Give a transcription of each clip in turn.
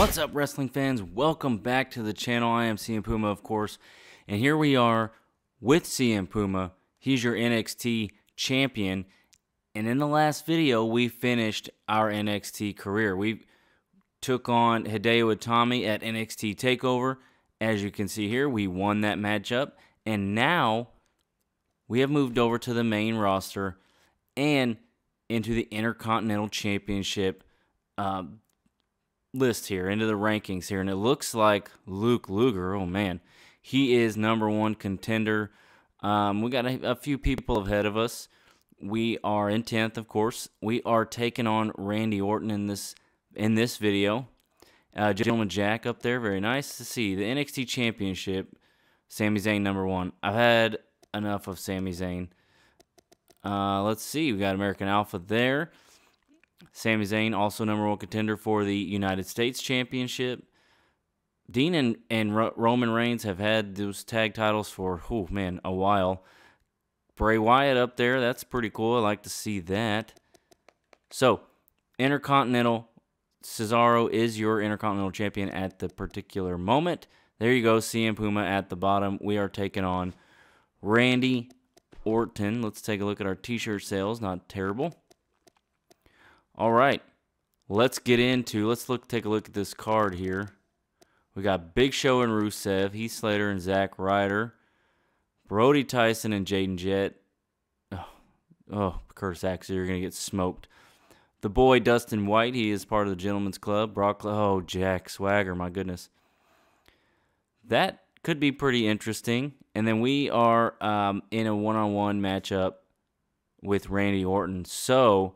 What's up, wrestling fans? Welcome back to the channel. I am CM Puma, of course, and here we are with CM Puma. He's your NXT champion, and in the last video, we finished our NXT career. We took on Hideo Itami at NXT TakeOver. As you can see here, we won that matchup, and now we have moved over to the main roster and into the Intercontinental Championship list here, into the rankings here, and it looks like Luke Luger, oh man, he is #1 contender. We got a few people ahead of us. We are in 10th, of course. We are taking on Randy Orton in this video. Gentleman Jack up there, very nice to see. The NXT Championship, Sami Zayn #1. I've had enough of Sami Zayn. Let's see, we got American Alpha there. Sami Zayn, also #1 contender for the United States Championship. Dean and Roman Reigns have had those tag titles for, oh man, a while. Bray Wyatt up there, that's pretty cool. I like to see that. So, Intercontinental, Cesaro is your Intercontinental Champion at the particular moment. There you go, CM Puma at the bottom. We are taking on Randy Orton. Let's take a look at our t-shirt sales. Not terrible. All right, let's get into, take a look at this card here. We got Big Show and Rusev, Heath Slater and Zack Ryder, Brody Tyson and Jaden Jett. Oh, Curtis Axel, you're going to get smoked. The boy Dustin White, he is part of the Gentleman's Club. Oh, Jack Swagger, my goodness. That could be pretty interesting. And then we are in a one-on-one matchup with Randy Orton. So,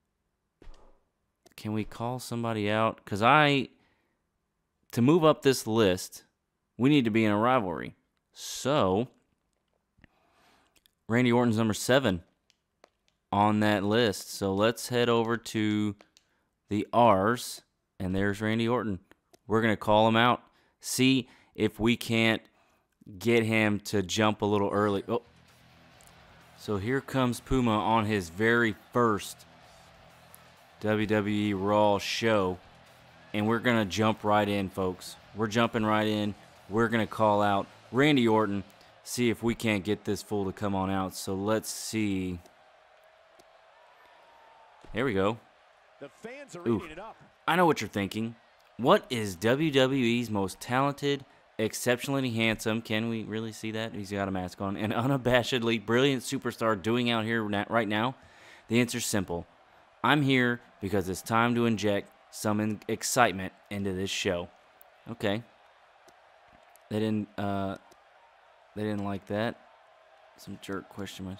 can we call somebody out? Because to move up this list, we need to be in a rivalry. So, Randy Orton's #7 on that list. So, let's head over to the R's, and there's Randy Orton. We're going to call him out. See if we can't get him to jump a little early. Oh. So, here comes Puma on his very first WWE Raw show, and we're going to jump right in, folks. We're jumping right in. We're going to call out Randy Orton, see if we can't get this fool to come on out. So let's see. There we go. The fans are eating it up. I know what you're thinking. What is WWE's most talented, exceptionally handsome, can we really see that? He's got a mask on, and unabashedly brilliant superstar doing out here right now? The answer's simple. I'm here because it's time to inject some excitement into this show. Okay. They didn't like that. Some jerk question mark.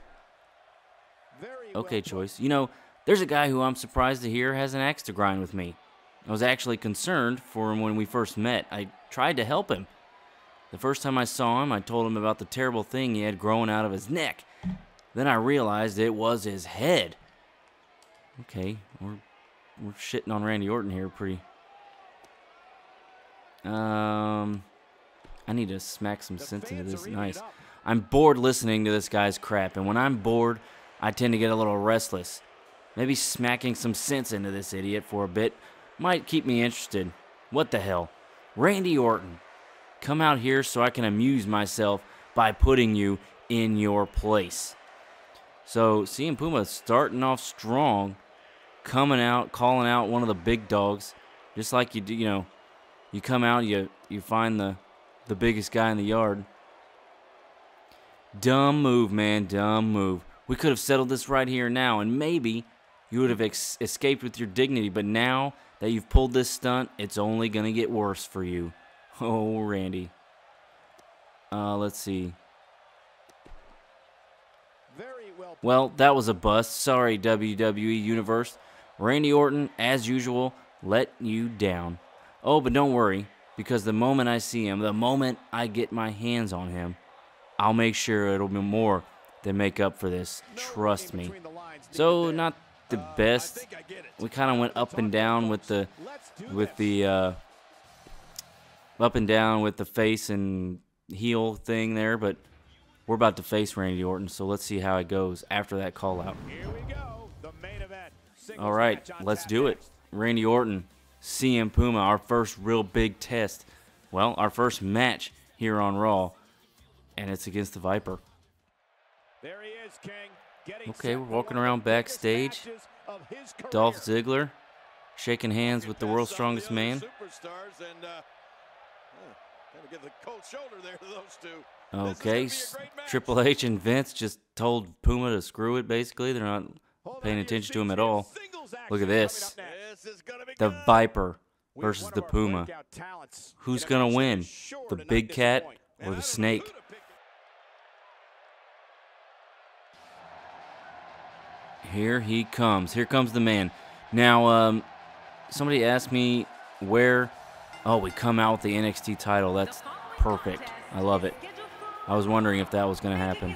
Okay, Choice. You know, there's a guy who I'm surprised to hear has an axe to grind with me. I was actually concerned for him when we first met. I tried to help him. The first time I saw him, I told him about the terrible thing he had growing out of his neck. Then I realized it was his head. Okay, we're shitting on Randy Orton here pretty. I need to smack some sense into this. Nice. I'm bored listening to this guy's crap, and when I'm bored, I tend to get a little restless. Maybe smacking some sense into this idiot for a bit might keep me interested. What the hell? Randy Orton, come out here so I can amuse myself by putting you in your place. So, CM Puma starting off strong, coming out, calling out one of the big dogs, just like you do. You know, you come out, you find the biggest guy in the yard. Dumb move, man, dumb move. We could have settled this right here now, and maybe you would have escaped with your dignity. But now that you've pulled this stunt, it's only gonna get worse for you. Oh, Randy. Let's see. Well, that was a bust. Sorry, WWE Universe. Randy Orton, as usual, let you down. Oh, but don't worry, because the moment I see him, the moment I get my hands on him, I'll make sure it'll be more than make up for this. Trust me. So, not the best. We kind of went up and down with the face and heel thing there, but we're about to face Randy Orton, so let's see how it goes after that call out. Here we go. The main event. All right, let's do it. Randy Orton CM Puma, our first real big test. Well, our first match here on Raw, and it's against the Viper. There he is, King. Okay, we're walking around backstage. Dolph Ziggler shaking hands with the world's strongest man. Okay, Triple H and Vince just told Puma to screw it, basically. They're not paying attention to him at all. Look at this. The Viper versus the Puma. Who's going to win? The big cat or the snake? Here he comes. Here comes the man. Now, somebody asked me where... Oh, we come out with the NXT title. That's perfect. I love it. I was wondering if that was going to happen.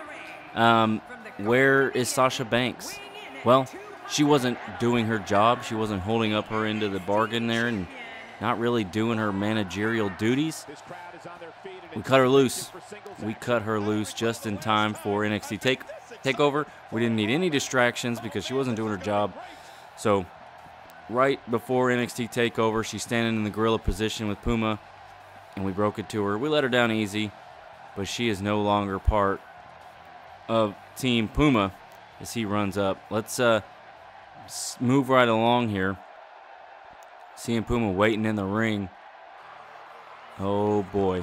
Where is Sasha Banks? Well, she wasn't doing her job. She wasn't holding up her end of the bargain there and not really doing her managerial duties. We cut her loose. We cut her loose just in time for NXT TakeOver. We didn't need any distractions because she wasn't doing her job. So right before NXT TakeOver, she's standing in the gorilla position with Puma, and we broke it to her. We let her down easy, but she is no longer part of Team Puma as he runs up. Let's move right along here. CM Puma waiting in the ring. Oh boy.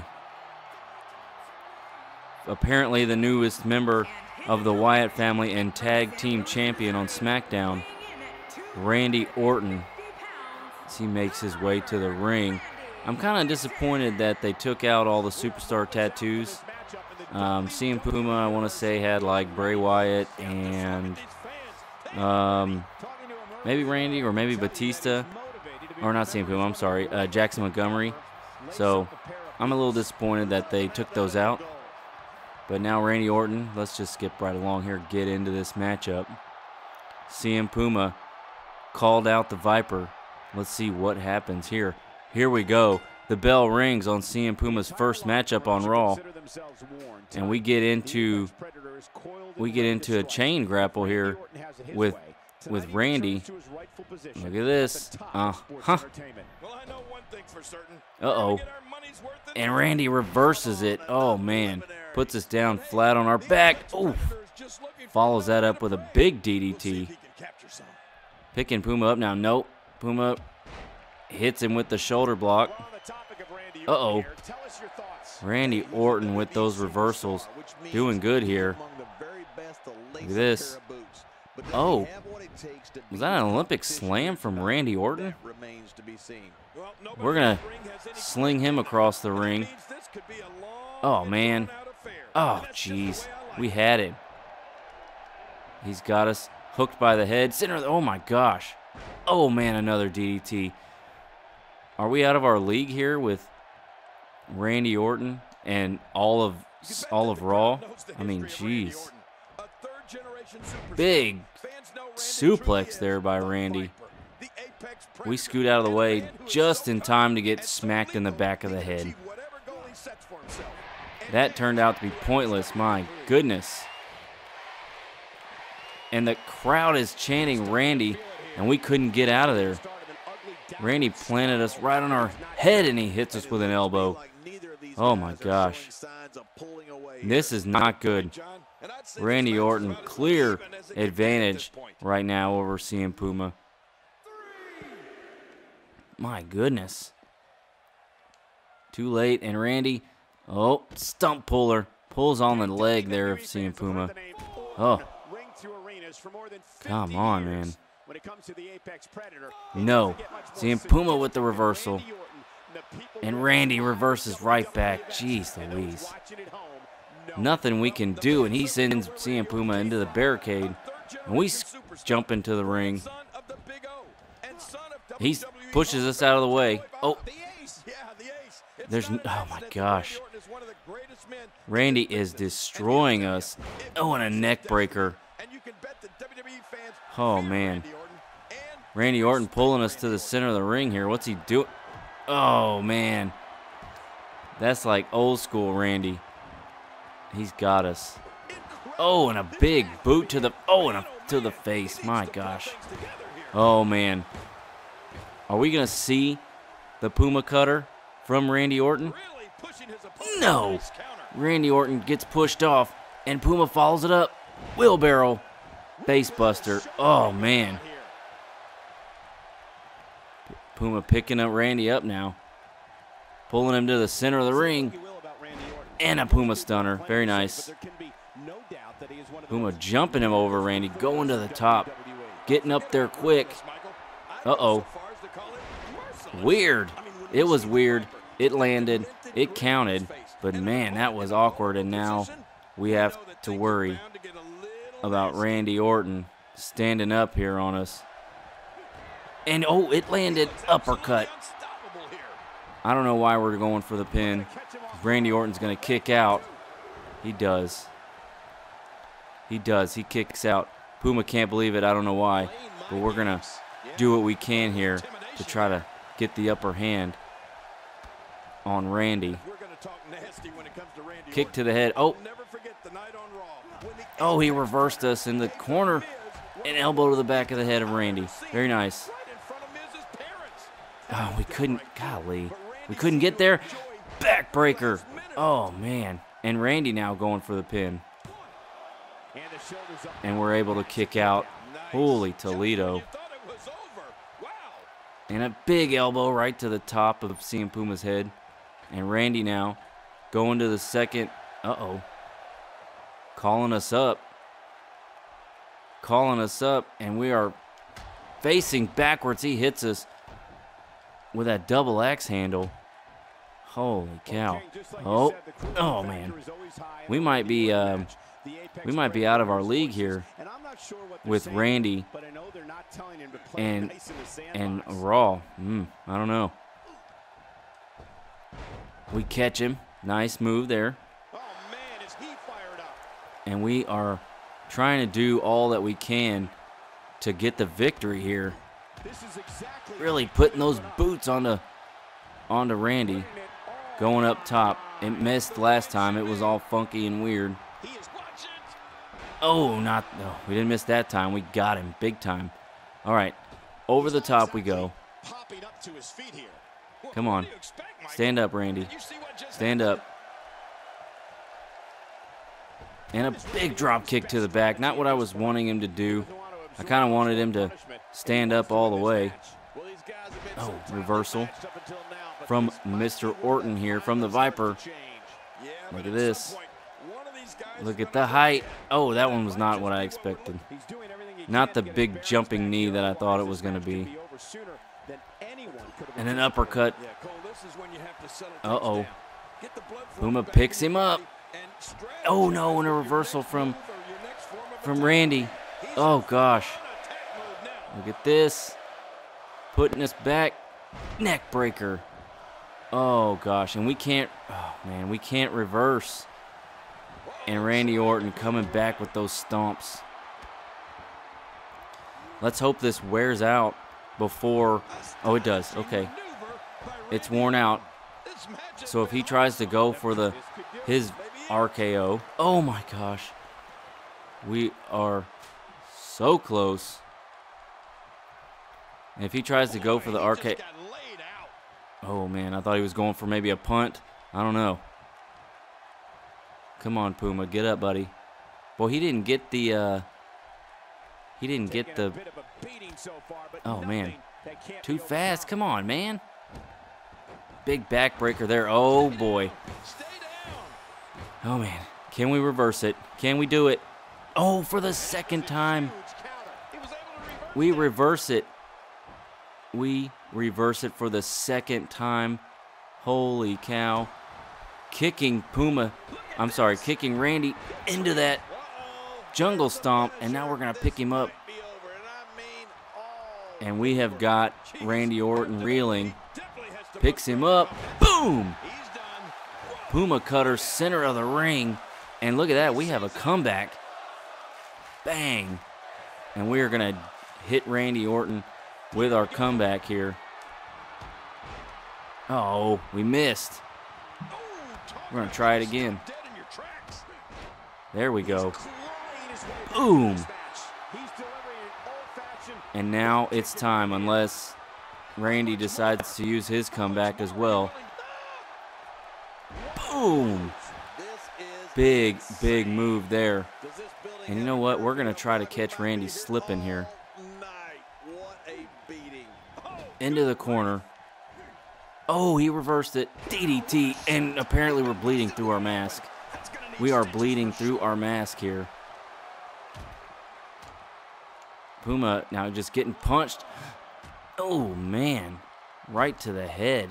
Apparently the newest member of the Wyatt family and tag team champion on SmackDown, Randy Orton, as he makes his way to the ring. I'm kind of disappointed that they took out all the superstar tattoos. CM Puma, I want to say, had like Bray Wyatt and maybe Randy or maybe Batista. Or not CM Puma, I'm sorry, Jackson Montgomery. So I'm a little disappointed that they took those out. But now Randy Orton, let's just skip right along here, get into this matchup. CM Puma called out the Viper. Let's see what happens here. Here we go. The bell rings on CM Puma's first matchup on Raw. And we get into a chain grapple here with Randy. Look at this. Uh-oh. And Randy reverses it. Oh, man. Puts us down flat on our back. Oof. Follows that up with a big DDT. Picking Puma up now. Nope. Puma hits him with the shoulder block. Uh-oh. Randy Orton with those reversals. Doing good here. Look at this. Oh. Was that an Olympic slam from Randy Orton? We're going to sling him across the ring. Oh, man. Oh, jeez. We had him. He's got us hooked by the head. Oh, my gosh. Oh, man, another DDT. Are we out of our league here with Randy Orton and all of Raw? I mean, jeez. Big suplex there by Randy. We scoot out of the way just in time to get smacked in the back of the head. That turned out to be pointless, my goodness. And the crowd is chanting Randy, and we couldn't get out of there. Randy planted us right on our head, and he hits us with an elbow. Oh, my gosh. This is not good. Randy Orton, clear advantage right now over CM Puma. My goodness. Too late, and Randy, oh, stump puller. Pulls on the leg there of CM Puma. Oh. Come on, man. No. CM Puma with the reversal. And Randy reverses right back. Jeez Louise. Nothing we can do, and he sends CM Puma into the barricade. And we jump into the ring. He pushes us out of the way. Oh. Oh my gosh. Randy is destroying us. Oh, and a neck breaker. Oh, man. Randy Orton pulling us to the center of the ring here. What's he doing? Oh, man. That's like old school Randy. He's got us. Oh, and a big boot to the to the face. My gosh. Oh, man. Are we going to see the Puma Cutter from Randy Orton? No. Randy Orton gets pushed off, and Puma follows it up. Wheelbarrow. Facebuster. Oh, man. Puma picking up Randy up now. Pulling him to the center of the ring. And a Puma stunner. Very nice. Puma jumping him over Randy. Going to the top. Getting up there quick. Uh-oh. Weird. It was weird. It landed. It counted. But, man, that was awkward. And now we have to worry about Randy Orton standing up here on us. And, oh, it landed. Uppercut. I don't know why we're going for the pin. Randy Orton's going to kick out. He does. He does. He kicks out. Puma can't believe it. I don't know why. But we're going to do what we can here to try to get the upper hand on Randy. Kick to the head. Oh. Oh, he reversed us in the corner. An elbow to the back of the head of Randy. Very nice. Oh, we couldn't. Golly. We couldn't get there. Backbreaker. Oh, man. And Randy now going for the pin. And we're able to kick out. Holy Toledo. And a big elbow right to the top of CM Puma's head. And Randy now going to the second. Uh-oh. Calling us up. Calling us up. And we are facing backwards. He hits us with that double axe handle. Holy cow. Oh. Oh, man. We might be out of our league here with Randy and Raw. I don't know. We catch him. Nice move there. And we are trying to do all that we can to get the victory here. Really putting those boots onto Randy. Going up top. It missed last time. It was all funky and weird. Oh, no, we didn't miss that time. We got him big time. All right, over the top we go. Come on. Stand up, Randy. Stand up. And a big drop kick to the back. Not what I was wanting him to do. I kind of wanted him to stand up all the way. Oh, reversal from Mr. Orton here from the Viper. Look at this. Look at the height. Oh, that one was not what I expected. Not the big jumping knee that I thought it was going to be. And an uppercut. Uh-oh. Puma picks him up. Oh, no, and a reversal from Randy. Oh, gosh. Look at this. Putting us back. Neck breaker. Oh, gosh. And we can't, oh, man, we can't reverse. And Randy Orton coming back with those stomps. Let's hope this wears out before. Oh, it does. Okay. It's worn out. So if he tries to go for his RKO. Oh, my gosh. We are so close. And if he tries to go for the RKO. Oh, man. I thought he was going for maybe a punt. I don't know. Come on, Puma. Get up, buddy. Well, he didn't get the, oh, man. Too fast. Come on, man. Big backbreaker there. Oh, boy. Oh, man. Can we reverse it? Can we do it? Oh, for the second time. We reverse it. We reverse it for the second time. Holy cow. Kicking Randy into that jungle stomp, and now we're going to pick him up. And we have got Randy Orton reeling. Picks him up. Boom! Puma cutter, center of the ring. And look at that, we have a comeback. Bang! And we are going to hit Randy Orton with our comeback here. Oh, we missed. We're going to try it again. There we go. Boom! And now it's time, unless Randy decides to use his comeback as well. Boom! Big, big move there. And you know what? We're going to try to catch Randy slipping here. Into the corner. Oh, he reversed it. DDT. And apparently we're bleeding through our mask. We are bleeding through our mask here. Puma now just getting punched. Oh, man. Right to the head.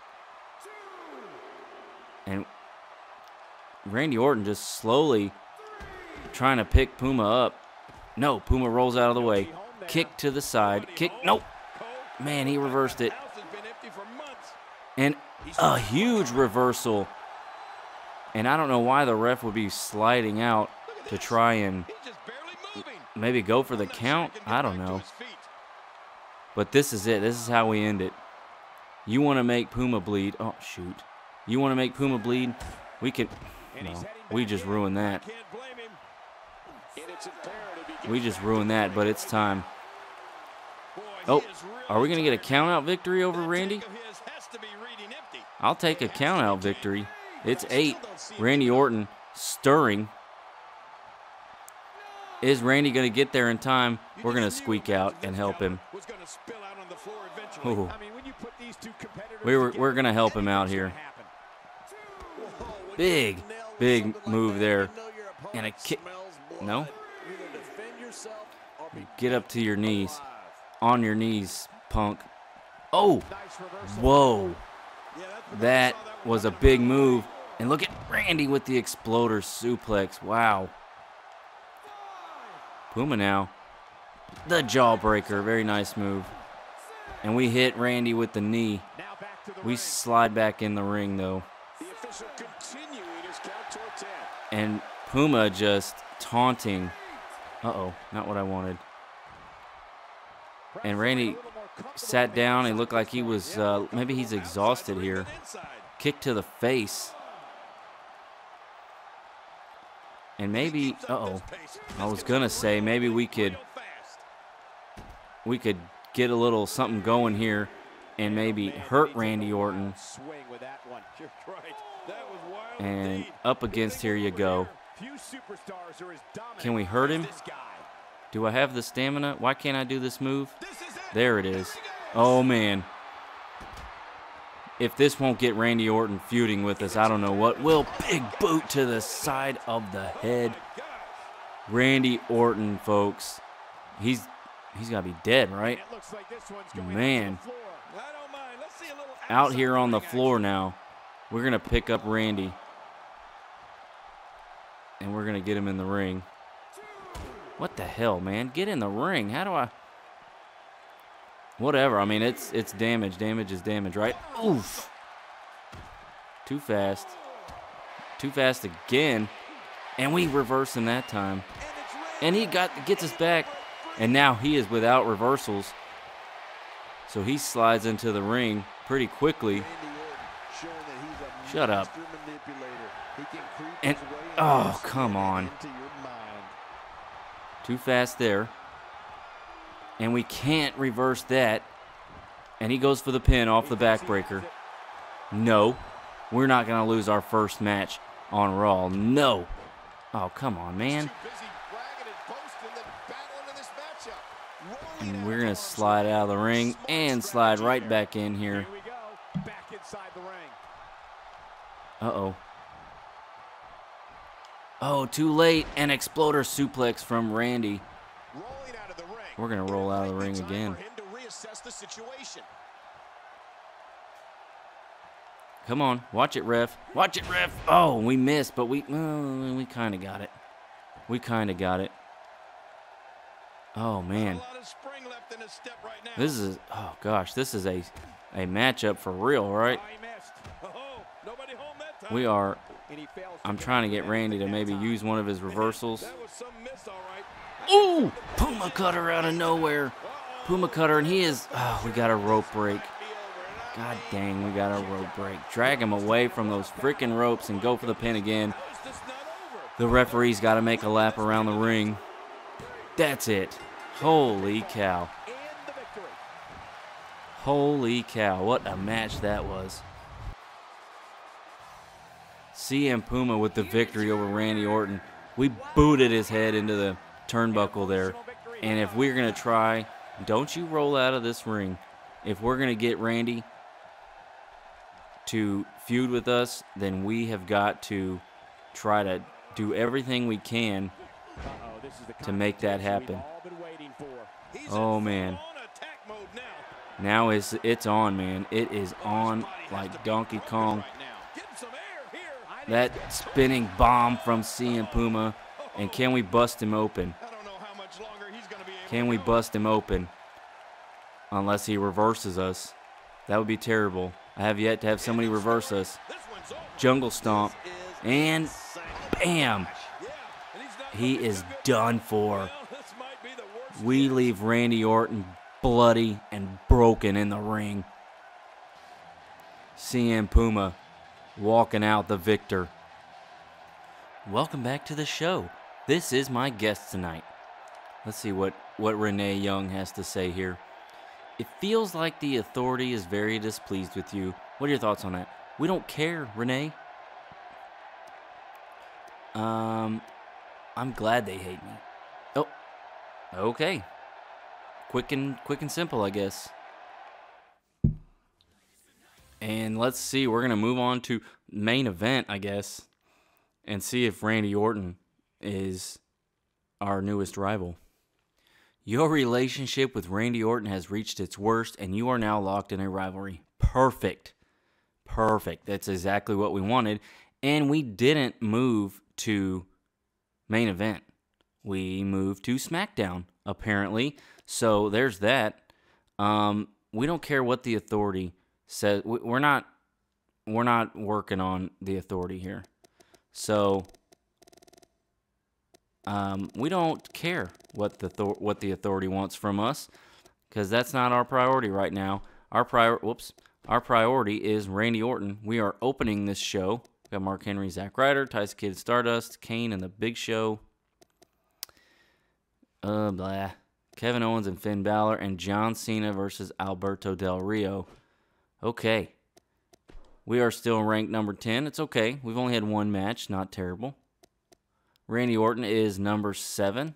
And Randy Orton just slowly trying to pick Puma up. No, Puma rolls out of the way. Kick to the side. Kick. Nope. Man, he reversed it. And a huge reversal. And I don't know why the ref would be sliding out to try and maybe go for the count. I don't know. But this is it. This is how we end it. You want to make Puma bleed. Oh, shoot. You want to make Puma bleed? We can. No, we just ruined that. We just ruined that, but it's time. Oh, are we going to get a count-out victory over Randy? I'll take a count-out victory. It's 8. Randy Orton stirring. Is Randy going to get there in time? We're going to squeak out and help him. Ooh. We're going to help him out here. Big, big move there. And a kick. No? Get up to your knees. On your knees, punk. Oh! Whoa. That was a big move. And look at Randy with the exploder suplex. Wow. Puma now. The jawbreaker. Very nice move. And we hit Randy with the knee. We slide back in the ring, though. And Puma just taunting. Uh-oh, not what I wanted. And Randy sat down. It looked like he was, maybe he's exhausted here. Kick to the face. And maybe, uh-oh, I was going to say maybe we could get a little something going here and maybe hurt Randy Orton. And up against, here you go. Can we hurt him? Do I have the stamina? Why can't I do this move? There it is. Oh, man. If this won't get Randy Orton feuding with us, I don't know what will. Big boot to the side of the head. Randy Orton, folks. He's got to be dead, right? Man. Out here on the floor now. We're going to pick up Randy. And we're going to get him in the ring. What the hell, man? Get in the ring. How do I... Whatever. I mean, it's damage. Damage is damage, right? Oof. Too fast. Too fast again. And we reverse him that time. And he gets us back. And now he is without reversals. So he slides into the ring pretty quickly. Shut up. And, oh, come on. Too fast there. And we can't reverse that. And he goes for the pin off the backbreaker. No. We're not going to lose our first match on Raw. No. Oh, come on, man. And we're going to slide out of the ring and slide right back in here. Uh-oh. Oh, too late. An exploder suplex from Randy. We're going to roll out of the ring again. Come on. Watch it, ref. Watch it, ref. Oh, we missed, but we kind of got it. We kind of got it. Oh, man. This is, oh, gosh, this is a matchup for real, right? We are, I'm trying to get Randy to maybe use one of his reversals. Ooh, Puma Cutter out of nowhere. Puma Cutter, and he is, oh, we got a rope break. God dang, we got a rope break. Drag him away from those freaking ropes and go for the pin again. The referee's got to make a lap around the ring. That's it. Holy cow. Holy cow, what a match that was. CM Puma with the victory over Randy Orton. We booted his head into the turnbuckle there. And if we're going to try, don't you roll out of this ring. If we're going to get Randy to feud with us, then we have got to try to do everything we can to make that happen. Oh, man. Now it's on, man. It is on like Donkey Kong. That spinning bomb from CM Puma. And can we bust him open? Can we bust him open? Unless he reverses us. That would be terrible. I have yet to have somebody reverse us. Jungle Stomp. And bam! He is done for. We leave Randy Orton bloody and broken in the ring. CM Puma walking out the victor. Welcome back to the show. This is my guest tonight. Let's see what Renee Young has to say here. It feels like the Authority is very displeased with you. What are your thoughts on that? We don't care, Renee. I'm glad they hate me. Oh, okay. Quick and simple, I guess. And let's see, we're gonna move on to main event, I guess, and see if Randy Orton is our newest rival. Your relationship with Randy Orton has reached its worst, and you are now locked in a rivalry. Perfect. Perfect. That's exactly what we wanted. And we didn't move to main event. We moved to SmackDown, apparently. So there's that. We don't care what the Authority says. We're not working on the Authority here. So we don't care what the Authority wants from us, because that's not our priority right now. Our priority is Randy Orton. We are opening this show. We got Mark Henry, Zack Ryder, Tyson Kidd, Stardust, Kane, and the Big Show. Kevin Owens and Finn Balor, and John Cena versus Alberto Del Rio. Okay. We are still ranked number 10. It's okay. We've only had one match. Not terrible. Randy Orton is number 7.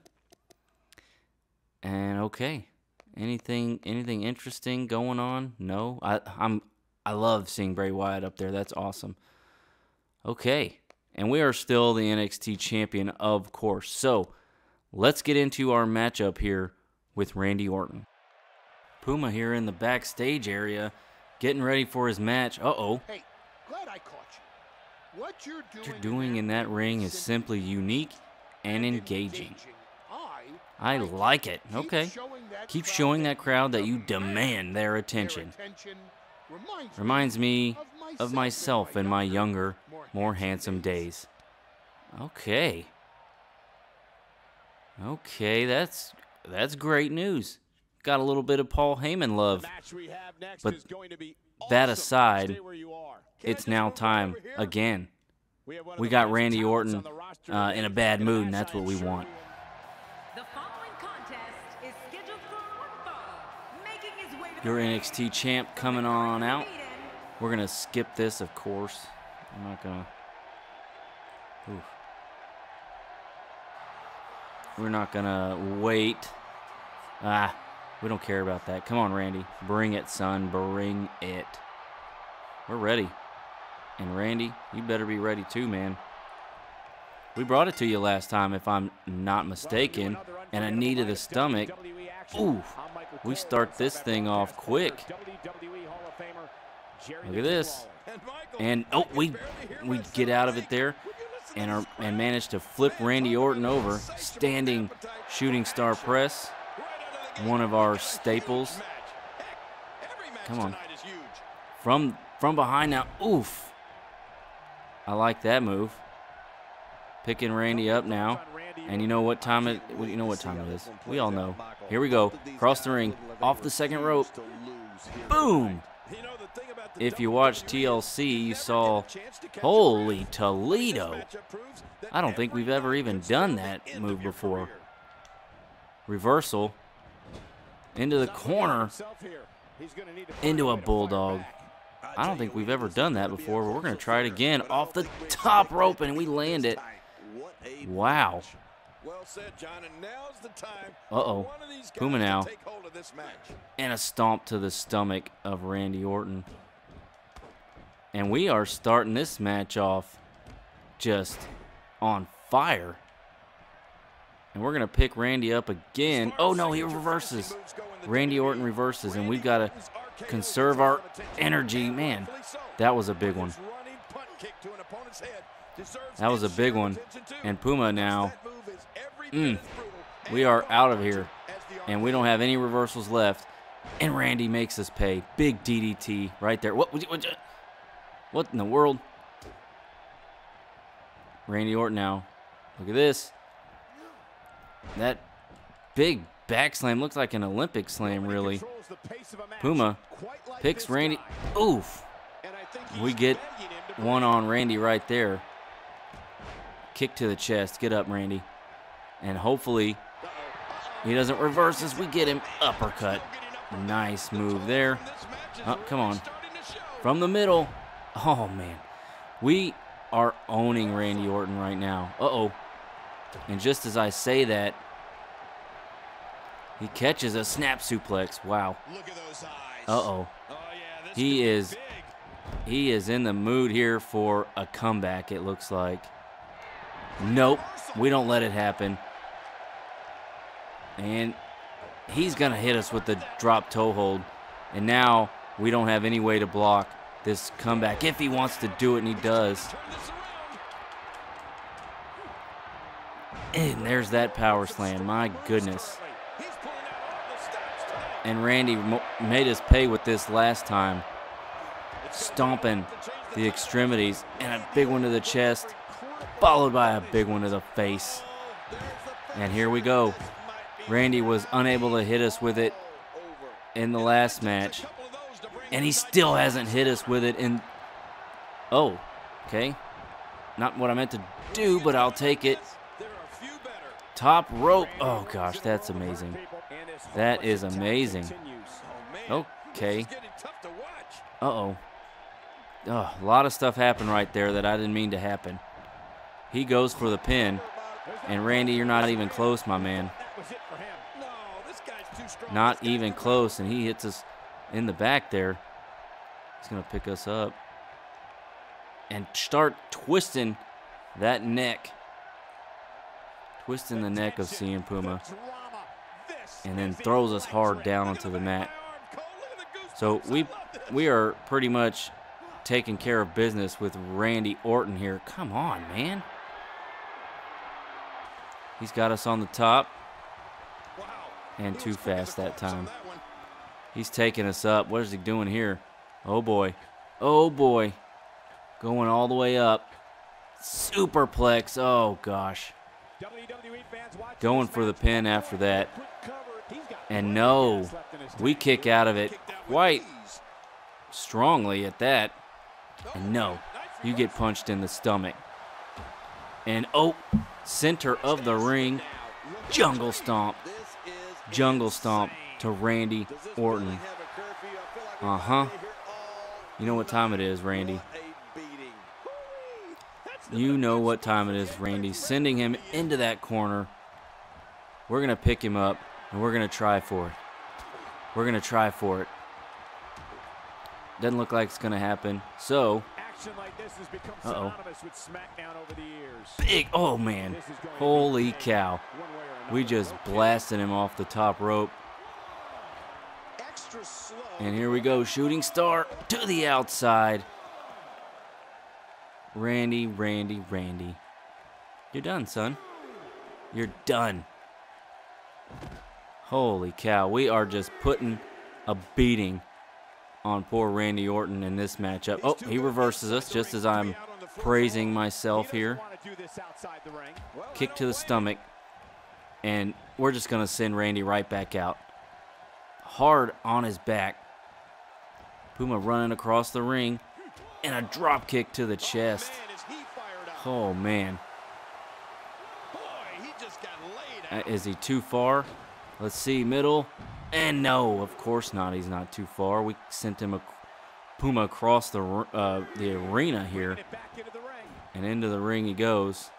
And okay. Anything interesting going on? No. I love seeing Bray Wyatt up there. That's awesome. Okay. And we are still the NXT champion, of course. So, let's get into our matchup here with Randy Orton. Puma here in the backstage area, getting ready for his match. Uh-oh. Hey, glad I caught you. What you're doing in that ring is simply unique and engaging. I like it. Okay. Keep showing that crowd that you demand their attention. Reminds me of myself in my younger, more handsome days. Okay. Okay, that's great news. Got a little bit of Paul Heyman love. But that aside, it's now time again. We got Randy Orton in a bad mood, and that's what we want. The following contest is scheduled for one fall. Making his way to Your NXT champ coming on out. We're going to skip this, of course. I'm not going to... We're not going to wait. We don't care about that. Come on, Randy. Bring it, son. Bring it. We're ready. And Randy, you better be ready too, man. We brought it to you last time, if I'm not mistaken. And a knee to the stomach. Ooh. We start this thing off quick. Look at this. And, oh, we get out of it there. And managed to flip Randy Orton over. Standing shooting star press. One of our staples. Come on. From behind now. Oof. I like that move. Picking Randy up now. And you know what time it is. We all know. Here we go. Cross the ring. Off the second rope. Boom. If you watched TLC, you saw, holy Toledo. I don't think we've ever even done that move before. Reversal. Into the corner. into a bulldog. I don't think we've ever done that before, but we're going to try it again off the top rope, and we land it. Wow. Well said, John, and now's the time. Uh-oh. Puma now. And a stomp to the stomach of Randy Orton. And we are starting this match off just on fire. And we're going to pick Randy up again. Oh, no, he reverses. Randy Orton reverses, and we've got to conserve our energy. Man, that was a big one. That was a big one. And Puma now. We are out of here. And we don't have any reversals left. And Randy makes us pay. Big DDT right there. What in the world? Randy Orton now. Look at this. That big back slam looks like an Olympic slam, really. Puma picks Randy. Oof. We get one on Randy right there. Kick to the chest. Get up, Randy. And hopefully he doesn't reverse as we get him. Uppercut. Nice move there. Oh, come on. From the middle. Oh, man. We are owning Randy Orton right now. Uh-oh. And just as I say that, he catches a snap suplex. Wow. Uh-oh. He is in the mood here for a comeback, it looks like. Nope. We don't let it happen. And he's going to hit us with the drop toe hold. And now we don't have any way to block this comeback if he wants to do it, and he does. And there's that power slam. My goodness. And Randy made us pay with this last time. Stomping the extremities. And a big one to the chest. Followed by a big one to the face. And here we go. Randy was unable to hit us with it in the last match. And he still hasn't hit us with it in... Oh, okay. Not what I meant to do, but I'll take it. Top rope. Oh, gosh, that's amazing. That is amazing. Okay. Uh-oh. Oh, a lot of stuff happened right there that I didn't mean to happen. He goes for the pin. And Randy, you're not even close, my man. Not even close, and he hits us in the back there. He's going to pick us up and start twisting that neck. Twisting the neck of CM Puma. And then throws us hard down onto the mat. So we are pretty much taking care of business with Randy Orton here. Come on, man. He's got us on the top. And too fast that time. He's taking us up. What is he doing here? Oh, boy. Oh, boy. Going all the way up. Superplex. Oh, gosh. Going for the pin after that. And no, we kick out of it quite strongly at that. And no, you get punched in the stomach. And oh, center of the ring, jungle stomp. Jungle stomp to Randy Orton. Uh-huh. You know what time it is, Randy. You know what time it is, Randy. Sending him into that corner. We're going to pick him up, and we're going to try for it. We're going to try for it. Doesn't look like it's going to happen. So, uh-oh. Big, oh, man. Holy cow. We just blasted him off the top rope. And here we go. Shooting star to the outside. Randy, Randy, Randy. You're done, son. You're done. Holy cow. We are just putting a beating on poor Randy Orton in this matchup. Oh, he reverses us just as I'm praising myself here. Kick to the stomach. And we're just going to send Randy right back out. Hard on his back. Puma running across the ring. And a drop kick to the chest. Oh, man. Is he too far? Let's see. Middle. And no, of course not. He's not too far. We sent him Puma across the arena here. And into the ring he goes.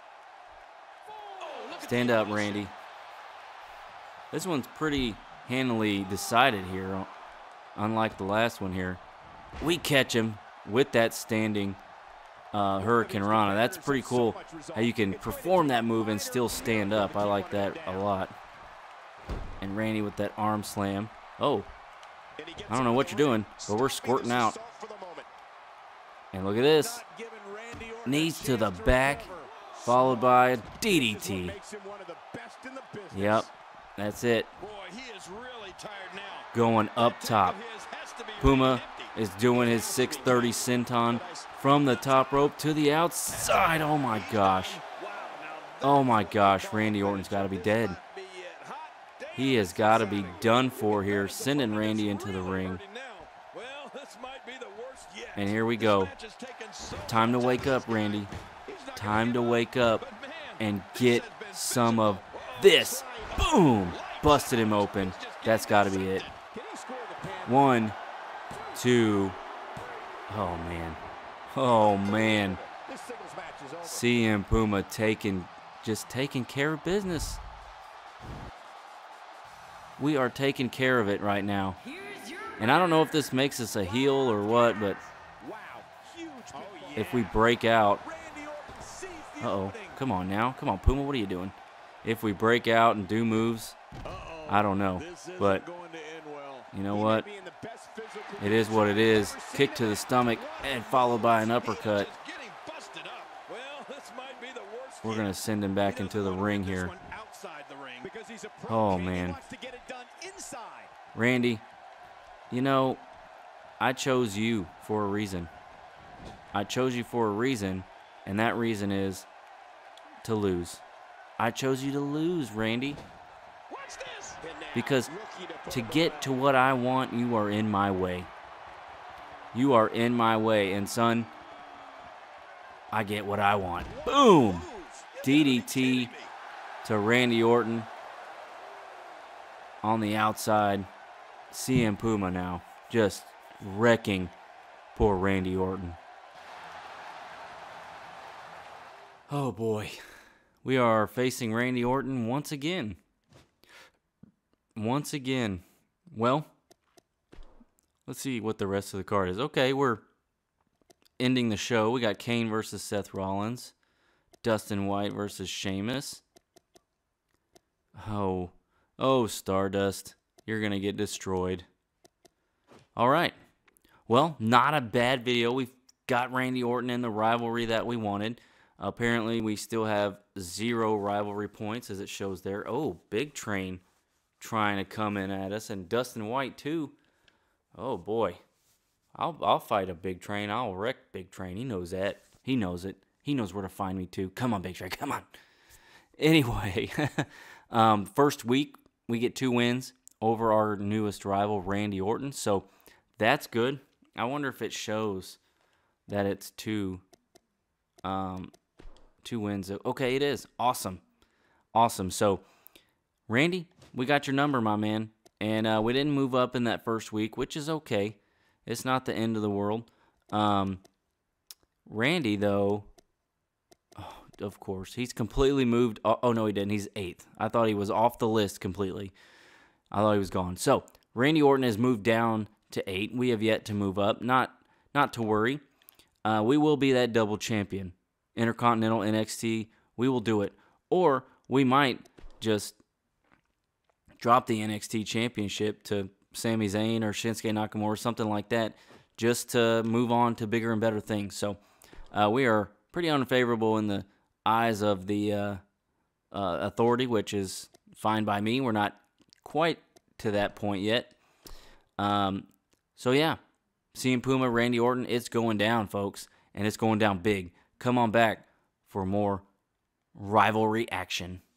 Stand up, Randy. This one's pretty handily decided here, unlike the last one here. We catch him with that standing Hurricane Rana. That's pretty cool how you can perform that move and still stand up. I like that a lot. And Randy with that arm slam. Oh, I don't know what you're doing, but we're squirting out. And look at this. Knees to the back, followed by a DDT. Yep, that's it. Going up top. Puma is doing his 630 senton from the top rope to the outside. Oh my gosh. Oh my gosh, Randy Orton's got to be dead. He has got to be done for here, sending Randy into the ring. And here we go. Time to wake up, Randy. Time to wake up and get some of this. Boom! Busted him open. That's got to be it. 1, 2. Oh, man. Oh, man. CM Puma just taking care of business. We are taking care of it right now. And I don't know if this makes us a heel or what, but if we break out. Uh-oh. Come on now. Come on, Puma. What are you doing? If we break out and do moves, I don't know. But you know what? It is what it is. Kick to the stomach and followed by an uppercut. We're going to send him back into the ring here. Oh, man. Randy, you know, I chose you for a reason. I chose you for a reason, and that reason is to lose. I chose you to lose, Randy. Because to get to what I want, you are in my way. You are in my way, and son, I get what I want. Boom! DDT to Randy Orton on the outside. CM Puma now just wrecking poor Randy Orton. Oh boy, we are facing Randy Orton once again. Once again. Well, let's see what the rest of the card is. Okay, we're ending the show. We got Kane versus Seth Rollins. Dustin White versus Sheamus. Oh, Stardust. You're going to get destroyed. All right. Well, not a bad video. We've got Randy Orton in the rivalry that we wanted. Apparently, we still have 0 rivalry points, as it shows there. Oh, Big Train trying to come in at us. And Dustin White, too. Oh, boy. I'll fight a Big Train. I'll wreck Big Train. He knows that. He knows it. He knows where to find me, too. Come on, Big Train. Come on. Anyway, first week, we get 2 wins over our newest rival, Randy Orton. So that's good. I wonder if it shows that it's 2 wins. Okay, it is. Awesome. Awesome. So, Randy, we got your number, my man. And we didn't move up in that first week, which is okay. It's not the end of the world. Randy, though, of course, he's completely moved. Oh, no, he didn't. He's 8th. I thought he was off the list completely. I thought he was gone. So, Randy Orton has moved down to 8. We have yet to move up. Not to worry. We will be that double champion. Intercontinental, NXT, we will do it. Or we might just drop the NXT championship to Sami Zayn or Shinsuke Nakamura, something like that, just to move on to bigger and better things. So we are pretty unfavorable in the eyes of the authority, which is fine by me. We're not quite to that point yet. So yeah, CM Puma, Randy Orton, it's going down, folks, and it's going down big. Come on back for more rivalry action.